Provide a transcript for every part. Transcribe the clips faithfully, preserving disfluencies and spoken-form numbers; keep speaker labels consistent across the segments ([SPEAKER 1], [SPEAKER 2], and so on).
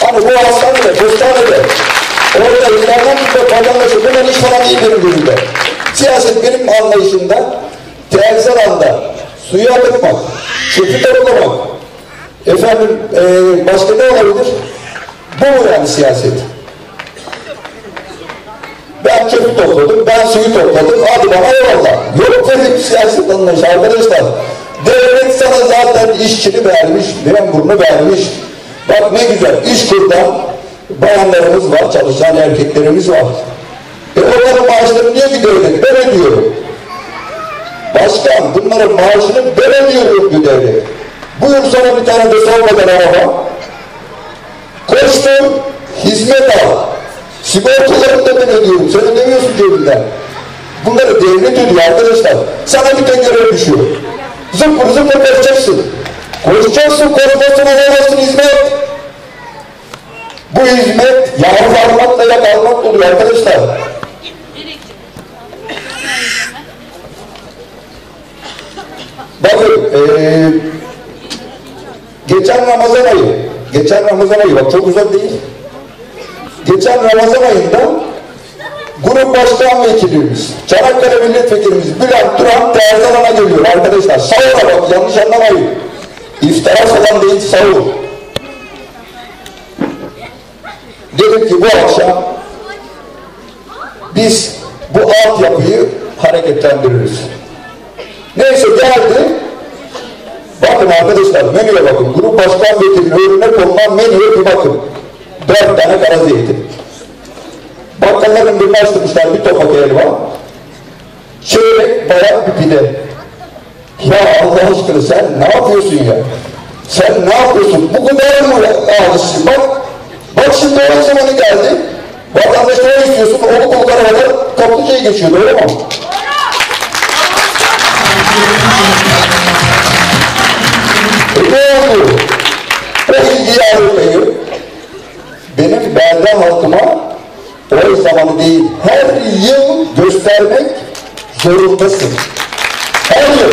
[SPEAKER 1] Hani bu hastanede, postanede, orada yıllardan bir vatandaşı bundan iş falan değil benim gözümde. Siyaset benim anlayışımda terzi alanda suyu akıtmak, çöpü toplamak, efendim e, başka ne olabilir? Bu mu yani siyaset? Ben çöpü topladım, ben suyu topladım, hadi bana eyvallah. Yok böyle bir siyaset anlayışı arkadaşlar. Devlet sana zaten işçini vermiş, memurunu vermiş. Bak ne güzel, iş kurdan bayanlarımız var, çalışan erkeklerimiz var. E onların maaşlarını niye ki devlet? Ben ödüyorum. Başkan, bunların maaşını ben ödüyorum bu devlet. Buyur sana bir tane de sormadan araba. Koştum, hizmet al. Sigortalarını da ben ödüyorum. Sen ödemiyorsun cebinden. Bunları devlet ödüyor arkadaşlar. Sana bir tek görev düşüyor. Zıpır zıpır koşacaksın. Koşacaksın, koşmasın, alamazsın hizmet. Bu hizmet yağmur almakla yak almak oluyor arkadaşlar. Bakın ee, geçen Ramazan ayı, geçen Ramazan ayı bak çok uzak değil. Geçen Ramazan ayında grup başkan vekilimiz, Çanakkale milletvekilimiz Bülent Duran Terzalan'a geliyor arkadaşlar. Sahura bak yanlış anlamayın. İftira falan değil sahur. Dedim ki bu akşam biz bu altyapıyı hareketlendiririz. Neyse geldi. Bakın arkadaşlar menüye bakın. Grup başkan vekilinin önüne konulan menüye bir bakın. Dört tane kara zeytin. Bakkalların birine açtırmışlar bir topak elma. Çeyrek bayağı bir pide. Ya Allah aşkına sen ne yapıyorsun ya? Sen ne yapıyorsun? Bu kadar mı ağlısın? Bak, bak şimdi o zamanı geldi. Vatandaş ne istiyorsun? Onu kollara kadar kaplıcaya geçiyordu öyle mi? E ne oldu? O ilgiyi almayı benim belde halkıma o zamanı değil, her yıl göstermek zorundasın. Her yıl.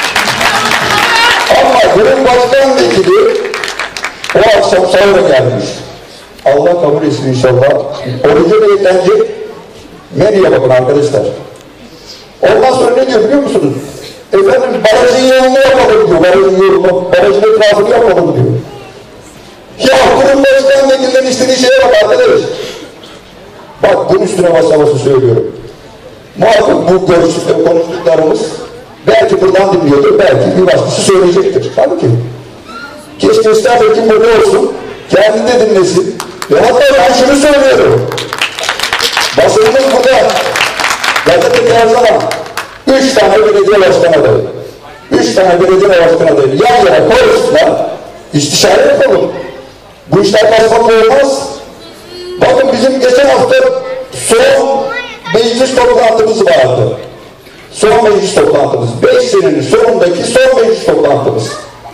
[SPEAKER 1] Ama grup başkan vekili o akşam sahura gelmiş. Allah kabul etsin inşallah. Orucu da yetlenecek. Menüye bakın arkadaşlar. Ondan sonra ne diyor biliyor musunuz? Efendim barajın yolunu yapalım diyor. Barajın yolunu, barajın etrafını yapalım diyor. Ya kurum başkan vekilinin istediği şeye bak arkadaş. Bak bunun üstüne basa basa söylüyorum. Muhakkak bu görüştükleri, konuştuklarımız belki buradan dinliyordur, belki bir başkası söyleyecektir. Tabii ki. Keşke ister kim burada olsun, kendi de dinlesin. Ve hatta ben şunu söylüyorum. Basınımız burada. Gazeteci her zaman üç tane belediye başkanı adayı. Üç tane belediye başkanı adayı. Yan yana koysunlar, istişare yapalım. Bu işler basmakla olmaz. Bakın bizim geçen hafta son meclis toplantımız vardı. Son meclis toplantımız. Beş senenin sonundaki son meclis toplantımız.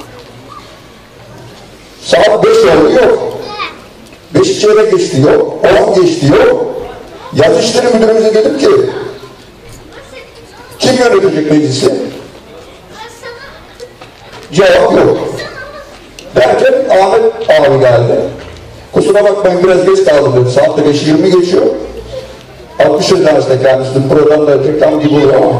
[SPEAKER 1] Saat beş oldu yok. Beş çeyrek geçti yok. On geçti yok. Yazı işleri müdürümüze dedim ki kim yönetecek meclisi? Cevap yok. Derken Ahmet abi geldi. Kusura bak ben biraz geç kaldım dedi. Saatte beş yirmi geçiyor. altmış yıllarında kendisinin programda reklam gibi oluyor ama.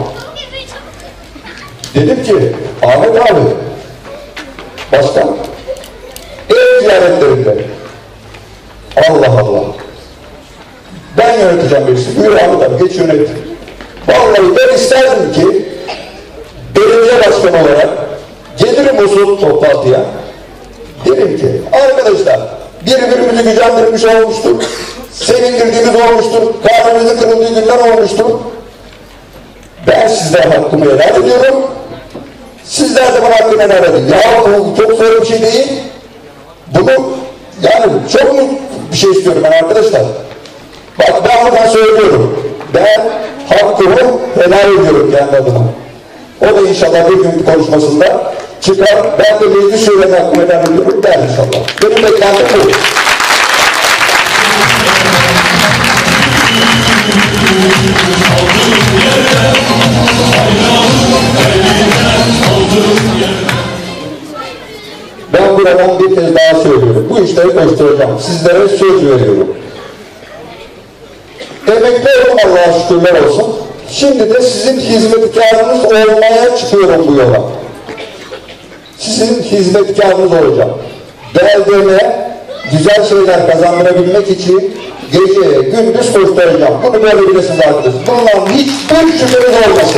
[SPEAKER 1] Dedim ki Ahmet abi başkan ev ziyaretlerinde Allah Allah ben yöneteceğim birisi. Buyur Ahmet abi geç yönet. Vallahi ben isterdim ki belediye başkanı olarak gelirim o toplantıya. Derim ki arkadaşlar birbirimizi gücendirmiş olmuştur. Sevindirdiğimiz olmuştur. Kalbimizin kırıldığı günler olmuştur. Ben sizden hakkımı helal ediyorum. Sizler de bana hakkımı helal edin. Ya bu çok zor bir şey değil. Bunu yani çok mu bir şey istiyorum ben arkadaşlar. Bak ben buradan söylüyorum. Ben hakkımı helal ediyorum kendi adıma. O da inşallah bir gün konuşmasında çıkar. Ben de meclis üyelerine hakkımı helal ediyorum der inşallah. Benim beklentim bu. Ben buradan bir kez daha söylüyorum. boyunca bu işleri koşturacağım. Sizlere söz veriyorum. Emekli oldum, Allah'a şükürler olsun. Şimdi de sizin hizmetkarınız olmaya çıkıyorum bu yola. Sizin hizmetkarınız olacağım. Beldeme güzel şeyler kazandırabilmek için gece, gündüz koşturacağım. Bunu böyle bilesiniz arkadaşlar. Bundan hiçbir şüpheniz olmasın.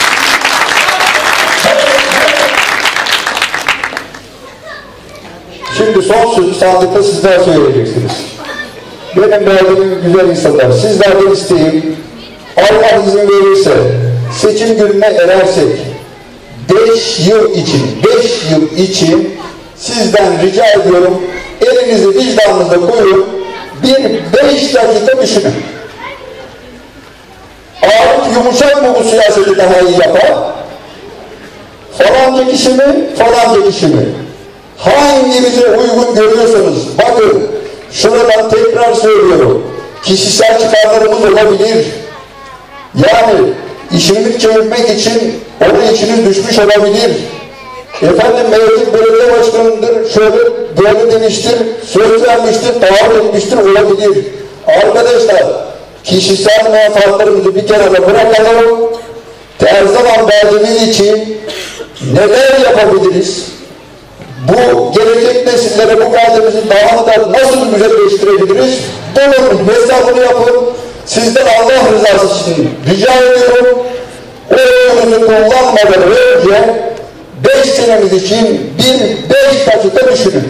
[SPEAKER 1] Şimdi son sözü sandıkta sizler söyleyeceksiniz. Benim beldemin güzel insanlar, sizlerden isteğim, Allah izin verirse, seçim gününe erersek, beş yıl için, beş yıl için sizden rica ediyorum, elinizi vicdanınıza koyun, bir beş dakika düşünün. Arif yumuşak mı bu siyaseti daha iyi yapar? Falanca kişi mi, falanca kişi mi? Hanginize uygun görüyorsanız, bakın, şuradan tekrar söylüyorum, kişisel çıkarlarımız olabilir. Yani işini çevirmek için onun içiniz düşmüş olabilir. Efendim mevcut belediye başkanıdır, şöyle böyle demiştir, söz vermiştir, taahhüt etmiştir olabilir. Arkadaşlar, kişisel menfaatlarımızı bir kenara bırakalım. Terzaman beldemiz için neler yapabiliriz? Bu gelecek nesillere bu beldemizi daha da nasıl güzelleştirebiliriz? Bunun hesabını yapın. Sizden Allah rızası için rica ediyorum. O oyunuzu kullanmadan önce beş senemiz için bir beş dakika düşünün.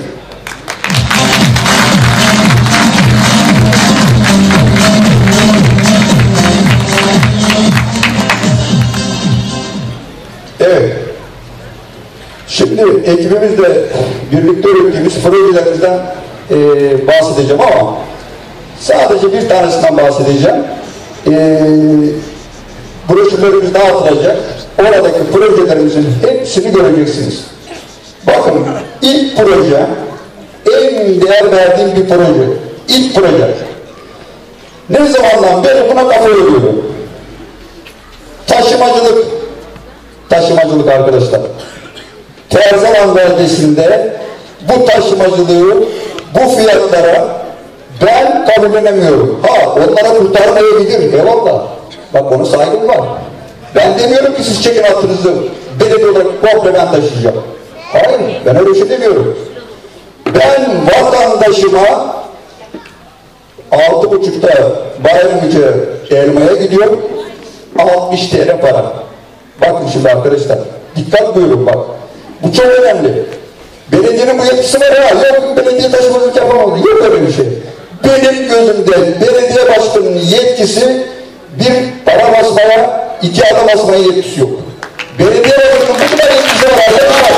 [SPEAKER 1] Evet. Şimdi ekibimizle birlikte ürettiğimiz projelerimizden e, bahsedeceğim ama sadece bir tanesinden bahsedeceğim. E, broşürlerimiz dağıtılacak. Oradaki projelerimizin hepsini göreceksiniz. Bakın, ilk proje, en değer verdiğim bir proje. İlk proje. Ne zamandan beri buna kafa yoruyorum. Taşımacılık. Taşımacılık arkadaşlar. Terzaman beldesinde bu taşımacılığı, bu fiyatlara ben kabullenemiyorum. Ha, onlara kurtarmayabilir. Eyvallah. Bak, ona saygım var. Ben demiyorum ki siz çekin altınızı, belediye olarak komple ben taşıyacağım. Hayır, ben öyle şey demiyorum. Ben vatandaşıma altı buçukta Bayramıcı elmaya gidiyorum, altmış TL para. Bakın şimdi arkadaşlar, dikkat buyurun bak. Bu çok önemli. Belediyenin bu yetkisi var ya, yok belediye taşımacılık yapamadı, yok öyle bir şey. Benim gözümde belediye başkanının yetkisi bir para basmaya, iki adam basmaya yetkisi yok. Belediye başkanının bu kadar yetkisi var, yapamaz.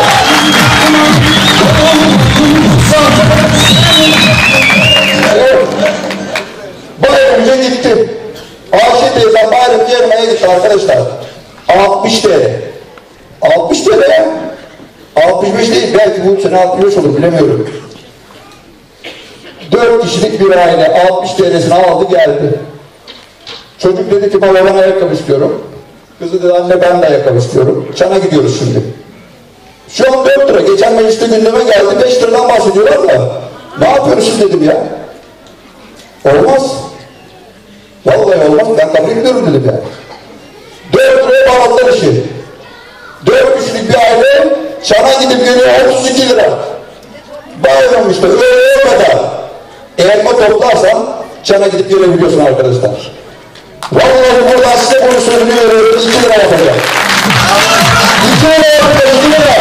[SPEAKER 1] Evet. Bayramca gitti. Ayşe teyzem Bayramca yermeye gitti arkadaşlar. altmış TL. altmış TL ya. altmış beş değil, belki bu sene altmış beş olur, bilemiyorum. dört kişilik bir aile altmış TL'sini aldı geldi. Çocuk dedi ki baba ben ayakkabı istiyorum. Kızı dedi anne ben de ayakkabı istiyorum. Çana gidiyoruz şimdi. Şu an dört lira. Geçen mecliste gündeme geldi. beş liradan bahsediyorlar da. Ne yapıyorsunuz dedim ya. Olmaz. Vallahi olmaz. Ben kabul ediyorum dedim ya. dört liraya bağladılar işi. dört kişilik bir aile Çana gidip geliyor otuz iki lira. Bayram işte öyle kadar. Elma toplarsan Çana gidip gelebiliyorsun arkadaşlar. Vallahi buradan size bunu söylüyorum. iki lira yapacak. iki lira yapacak. iki lira.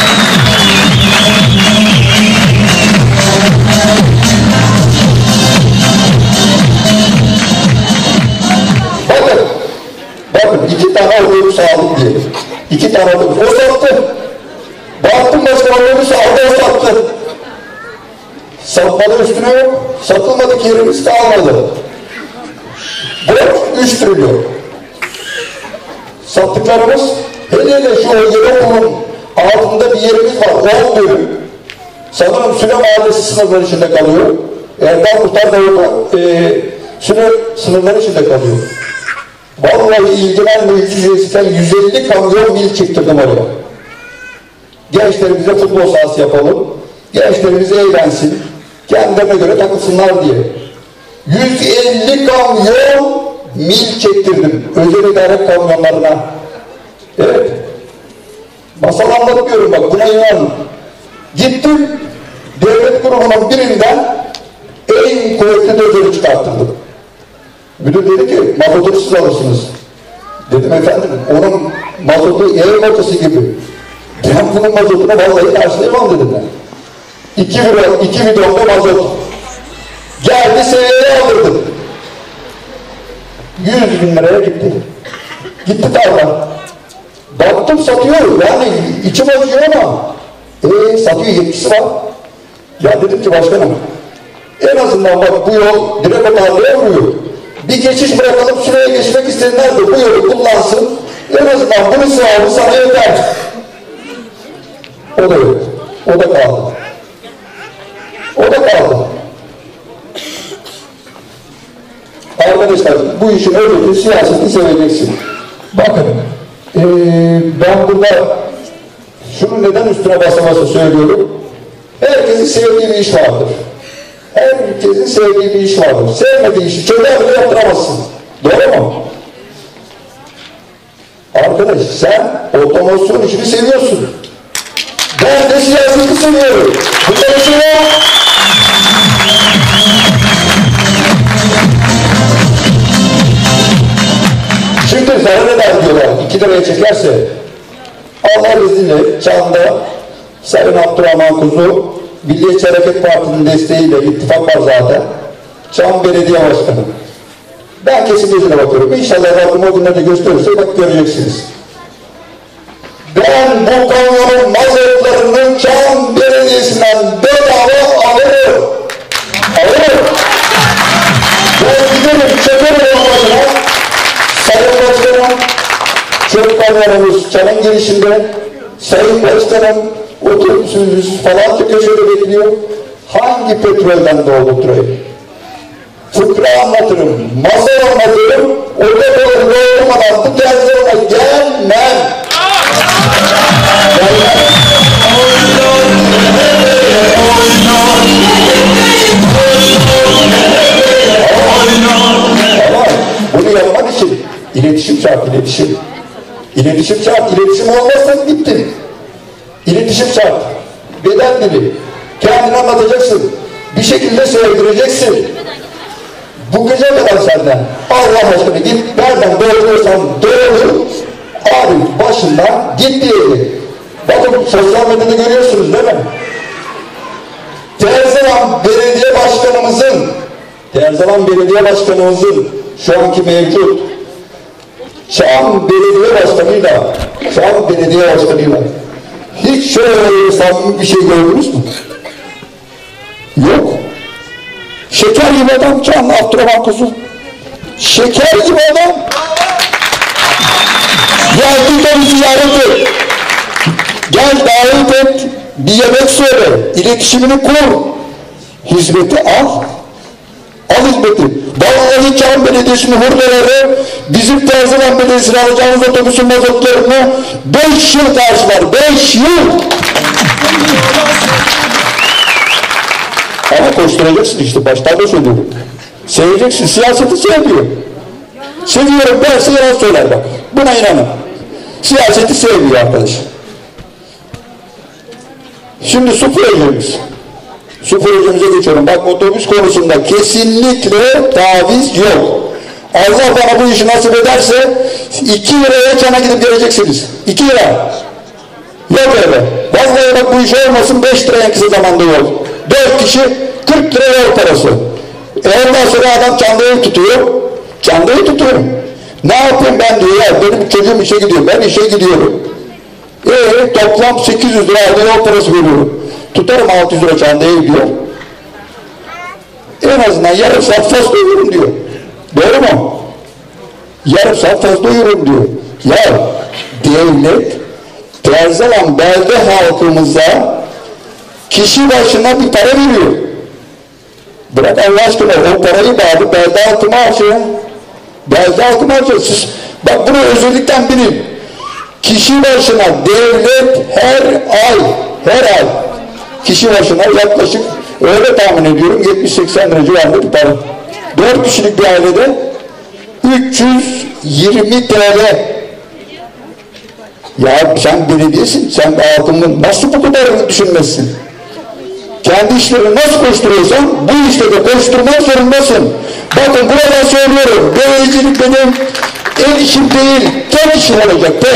[SPEAKER 1] Bakın. Bakın iki tane otobüs aldık diye. İki tane otobüs. O sattı. Baktım başka otobüs aldı, o sattı. Satmadı üstüne yok. Satılmadık yerimiz kalmadı. Borç üç trilyon. Sattıklarımız, hele hele şu yeni okulun altında bir yerimiz var, on bölüm. Sanırım Süle Mahallesi sınırları içinde kalıyor. Erdal Kurtar Davuta e, Süle sınırları içinde kalıyor. Vallahi ilgilen meclis üyesinden yüz elli kamyon mil çektirdim oraya. Gençlerimize futbol sahası yapalım. Gençlerimiz eğlensin. kendilerine göre takılsınlar diye. yüz elli kamyon mil çektirdim özel idare kamyonlarına. Evet. Masal anlatıyorum bak, buna inanın. Gittim, devlet kurumunun birinden en kuvvetli dozörü çıkarttırdım. Müdür dedi ki, mazotu siz alırsınız. Dedim efendim, onun mazotu yer ortası gibi. Ben bunun mazotunu vallahi karşılayamam dedim ben. İki, iki bidonda mazot. Geldi seviyeye aldırdım. Yüz bin liraya gitti. Gitti tarla. Baktım satıyor, yani içim acıyor ama eee satıyor, yetkisi var. Ya dedim ki başkanım, en azından bak bu yol direkt o tarlaya vuruyor. Bir geçiş bırakalım, şuraya geçmek isteyenler de bu yolu kullansın. En azından bunu sağlığı sana yeter. O da yok. O da kaldı. O da kaldı. Arkadaşlar bu işin öyle siyaseti seveceksin. Bakın ee, ben burada şunu neden üstüne basa basa söylüyorum. Herkesin sevdiği bir iş vardır. Herkesin sevdiği bir iş vardır. Sevmediği işi çözer bile yaptıramazsın. Doğru mu? Arkadaş sen otomasyon işini seviyorsun. Ben de siyaseti seviyorum. Bu konuşuyor. Şimdi zarar eder diyorlar. İki liraya çekerse Allah izniyle Çam'da Sayın Abdurrahman Kuzu Milliyetçi Hareket Parti'nin desteğiyle ittifak var zaten. Çam Belediye Başkanı. Ben kesin gözüne bakıyorum. İnşallah Rabbim o günlerde gösterirse bak göreceksiniz. Ben bu kamyonun mazotlarını Çam Belediyesi'nden bedava alırım. Alırım. Ben giderim, çekerim onlarına. Sayın Başkanım, çöp kamyonumuz Çam'ın girişinde. Sayın Başkanım, otobüsümüz falan köşede bekliyor. Hangi petrolden doldurturayım? Fıkra anlatırım, masal anlatırım, orada kalır doldurmadan bu terzilerine gelmem. Ama bunu yapmak için iletişim şart, iletişim. İletişim şart, iletişim olmazsa bittin. İletişim şart. Beden dili. Kendini anlatacaksın. Bir şekilde sevdireceksin. Bu gece kadar senden. Allah aşkına git, nereden doğrulursan doğru, abi başından git diyelim. Bakın sosyal medyada görüyorsunuz değil mi? Terzivan Belediye Başkanımızın, Terzivan Belediye Başkanımızın şu anki mevcut Çam Belediye Başkanı'yla, Çam Belediye Başkanı'yla hiç şöyle samimi bir şey gördünüz mü? Yok. Şeker gibi adam Çam Abdurrahman Kuzu. Şeker gibi adam. Geldi beni ziyaret et. Gel davet et. Bir yemek söyle. İletişimini kur. Hizmeti al. Al hizmeti. Vallahi Çam Belediyesi'nin hurdaları bizim Terzivan Belediyesi'ne alacağımız otobüsün mazotlarını beş yıl karşılar. Beş yıl. Ama koşturacaksın işte. Baştan da söylüyorum. Seveceksin. Siyaseti sevmiyor. Seviyorum derse yalan söyler bak. Buna inanın. Siyaseti sevmiyor arkadaş. Şimdi su projemiz. Su projemize geçiyorum. Bak otobüs konusunda kesinlikle taviz yok. Allah bana bu işi nasip ederse iki liraya Çam'a gidip geleceksiniz. iki lira. Yok öyle. Vallahi bak bu iş olmasın beş lira en kısa zamanda yol. dört kişi kırk lira yol parası. E ondan sonra adam Çam'dayı tutuyor. Çam'dayı tutuyorum. Ne yapayım ben diyor ya, benim çocuğum işe gidiyor, ben işe gidiyorum. Eee toplam sekiz yüz lira aldı yol parası veriyorum. Tutarım altı yüz lira Çam'dayı gidiyor. En azından yarım saat fazla uyurum diyor. Doğru mu? Yarım saat fazla uyurum diyor. Ya devlet Terzivan belde halkımıza kişi başına bir para veriyor. Bırak Allah aşkına o parayı bağlı belde halkıma harcıyor. Belde halkıma harcıyor. Siz bak bunu özellikten bilin. Kişi başına devlet her ay her ay kişi başına yaklaşık Öyle tahmin ediyorum yetmiş seksen lira civarında bir para. dört kişilik bir ailede üç yüz yirmi T L. Ya sen belediyesin, sen halkının nasıl bu kadar düşünmezsin? Kendi işlerini nasıl koşturuyorsan bu işte de koşturmak zorundasın. Bakın burada söylüyorum, belediyecilik benim el işim değil, tek işim olacak, tek.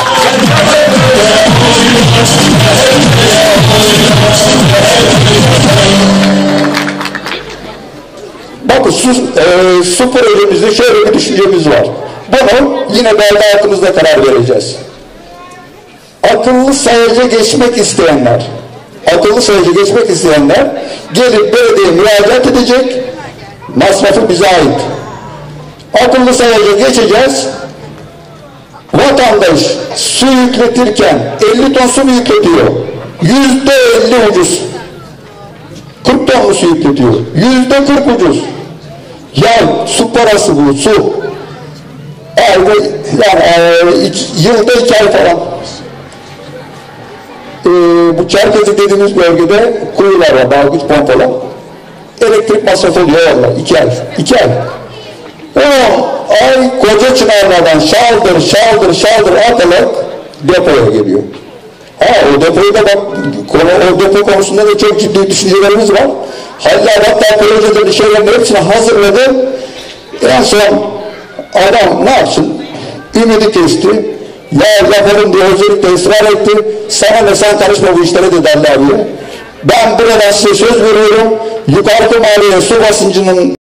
[SPEAKER 1] Bakın su, e, su projemizde şöyle bir düşüncemiz var. Bunu yine belki halkımızda karar vereceğiz. Akıllı sayaca geçmek isteyenler, akıllı sayaca geçmek isteyenler gelip belediyeye müracaat edecek, masrafı bize ait. Akıllı sayaca geçeceğiz, vatandaş su yükletirken elli ton su mu yükletiyor? Yüzde elli ucuz. kırk ton mu su yükletiyor? Yüzde kırk ucuz. Ya su parası bu, su. Ayda, yani e, iki, yılda iki ay falan. Ee, bu Çerkezi dediğimiz bölgede kuyular var, dalgıç pompalar. Elektrik masrafı oluyor valla, iki ay. iki ay. on ay koca çınarlardan şaldır, şaldır, şaldır atarak depoya geliyor. Ha, o depoyu da bak, o depo konusunda da çok ciddi düşüncelerimiz var. Hatta hatta projelerin şeylerin hepsini hazırladı. En son adam ne yapsın? Ümidi kesti. Ya yapalım diye özellikle ısrar etti. Sana ne, sen karışma bu işlere de derler diye. Ben buradan size söz veriyorum. Yukarı Mahalle'ye su basıncının